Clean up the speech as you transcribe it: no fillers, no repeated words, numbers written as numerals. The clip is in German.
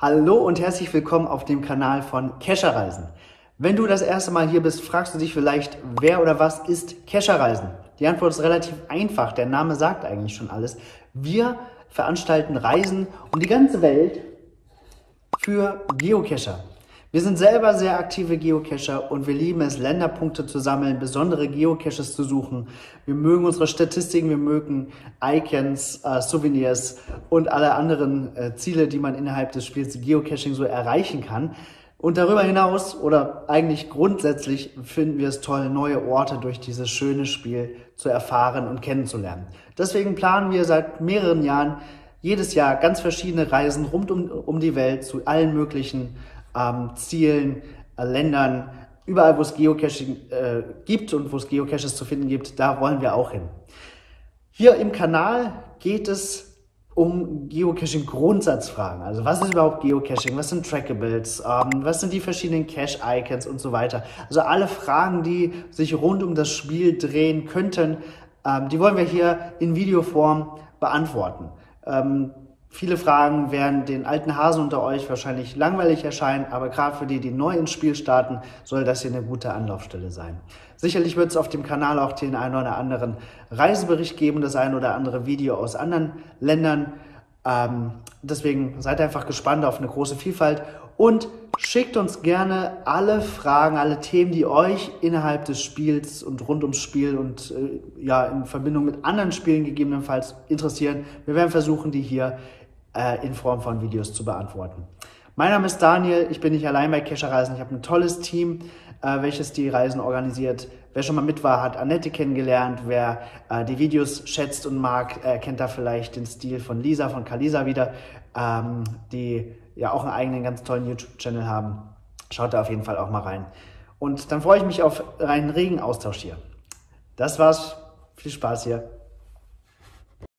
Hallo und herzlich willkommen auf dem Kanal von Kescherreisen. Wenn du das erste Mal hier bist, fragst du dich vielleicht, wer oder was ist Kescherreisen? Die Antwort ist relativ einfach, der Name sagt eigentlich schon alles. Wir veranstalten Reisen um die ganze Welt für Geocacher. Wir sind selber sehr aktive Geocacher und wir lieben es, Länderpunkte zu sammeln, besondere Geocaches zu suchen. Wir mögen unsere Statistiken, wir mögen Icons, Souvenirs und alle anderen Ziele, die man innerhalb des Spiels Geocaching so erreichen kann. Und darüber hinaus oder eigentlich grundsätzlich finden wir es toll, neue Orte durch dieses schöne Spiel zu erfahren und kennenzulernen. Deswegen planen wir seit mehreren Jahren jedes Jahr ganz verschiedene Reisen rund um die Welt zu allen möglichen Zielen, Ländern, überall wo es Geocaching gibt und wo es Geocaches zu finden gibt, da wollen wir auch hin. Hier im Kanal geht es um Geocaching-Grundsatzfragen. Also was ist überhaupt Geocaching? Was sind Trackables? Was sind die verschiedenen Cache-Icons und so weiter? Also alle Fragen, die sich rund um das Spiel drehen könnten, die wollen wir hier in Videoform beantworten. Viele Fragen werden den alten Hasen unter euch wahrscheinlich langweilig erscheinen, aber gerade für die, die neu ins Spiel starten, soll das hier eine gute Anlaufstelle sein. Sicherlich wird es auf dem Kanal auch den einen oder anderen Reisebericht geben, das ein oder andere Video aus anderen Ländern. Deswegen seid einfach gespannt auf eine große Vielfalt und schickt uns gerne alle Fragen, alle Themen, die euch innerhalb des Spiels und rund ums Spiel und ja in Verbindung mit anderen Spielen gegebenenfalls interessieren. Wir werden versuchen, die hier in Form von Videos zu beantworten. Mein Name ist Daniel, ich bin nicht allein bei Kescherreisen. Ich habe ein tolles Team, welches die Reisen organisiert. Wer schon mal mit war, hat Annette kennengelernt. Wer die Videos schätzt und mag, kennt da vielleicht den Stil von Lisa, von Kalisa wieder, die ja auch einen eigenen ganz tollen YouTube-Channel haben. Schaut da auf jeden Fall auch mal rein. Und dann freue ich mich auf einen regen Austausch hier. Das war's. Viel Spaß hier.